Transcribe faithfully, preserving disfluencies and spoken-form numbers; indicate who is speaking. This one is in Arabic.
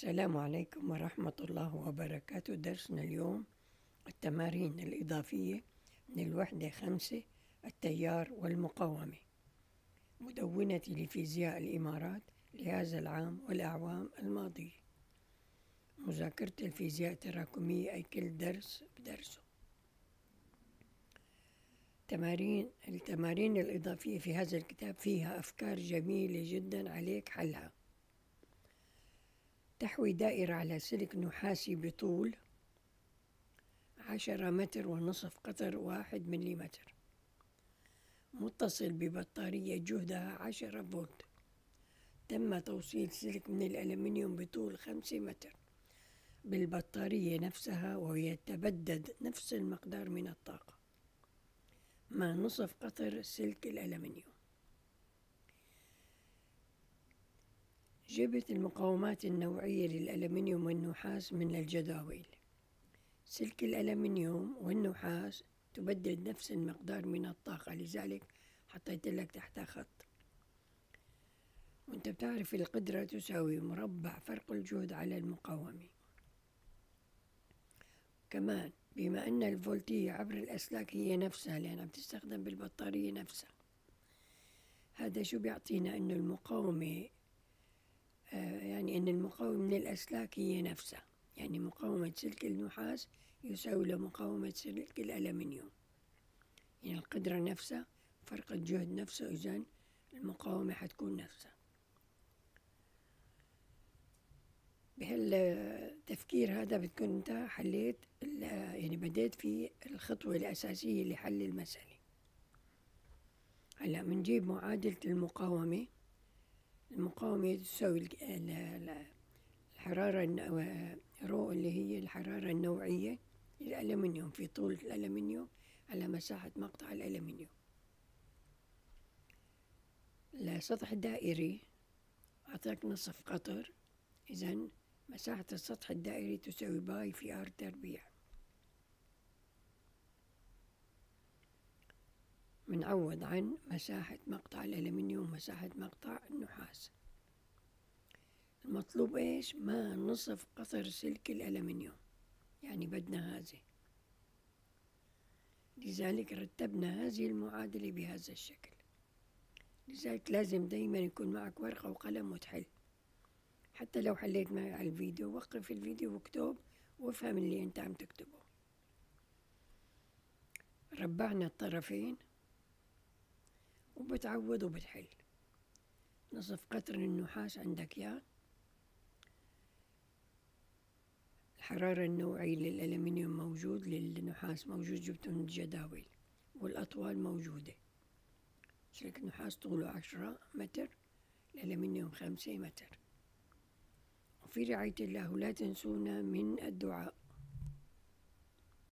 Speaker 1: السلام عليكم ورحمة الله وبركاته. درسنا اليوم التمارين الإضافية من الوحدة خمسة، التيار والمقاومة، مدونة لفيزياء الإمارات لهذا العام والأعوام الماضية. مذاكرة الفيزياء التراكمية، أي كل درس بدرسه. تمارين التمارين الإضافية في هذا الكتاب فيها أفكار جميلة جدا عليك حلها. تحوي دائرة على سلك نحاسي بطول عشرة متر ونصف قطر واحد مليمتر، متصل ببطارية جهدها عشرة فولت. تم توصيل سلك من الألمنيوم بطول خمسة متر بالبطارية نفسها، ويتبدد نفس المقدار من الطاقة مع نصف قطر سلك الألمنيوم. جبت المقاومات النوعية للألمنيوم والنحاس من الجداول. سلك الألمنيوم والنحاس تبدد نفس المقدار من الطاقة، لذلك حطيت لك تحتها خط. وانت بتعرف القدرة تساوي مربع فرق الجهد على المقاومة. كمان بما أن الفولتية عبر الأسلاك هي نفسها لأنها بتستخدم بالبطارية نفسها، هذا شو بيعطينا؟ أن المقاومة آه يعني أن المقاومة من الأسلاك هي نفسها، يعني مقاومة سلك النحاس يساوي لمقاومة سلك الألمنيوم، يعني القدرة نفسها، فرق الجهد نفسه، إذن المقاومة حتكون نفسها. بهالتفكير هذا بتكون انت حليت، يعني بديت في الخطوة الأساسية لحل المسألة. هلا بنجيب معادلة المقاومة. المقاومة تساوي الحرارة رو اللي هي الحرارة النوعية للألمنيوم في طول الألمنيوم على مساحة مقطع الألمنيوم. لسطح دائري أعطاك نصف قطر، إذن مساحة السطح الدائري تساوي باي في آر تربيع. منعوض عن مساحة مقطع الألمنيوم ومساحة مقطع النحاس. المطلوب إيش؟ ما نصف قطر سلك الألمنيوم، يعني بدنا هذه. لذلك رتبنا هذه المعادلة بهذا الشكل. لذلك لازم دايما يكون معك ورقة وقلم وتحل. حتى لو حليت معي على الفيديو، وقف الفيديو واكتب وافهم اللي انت عم تكتبه. ربعنا الطرفين وبتعوض وبتحل. نصف قطر النحاس عندك يا الحرارة النوعية للألمنيوم موجود، للنحاس موجود، جبته من الجداول، والأطوال موجودة. سلك النحاس طوله عشرة متر، الألمنيوم خمسة متر. وفي رعاية الله، ولا تنسونا من الدعاء.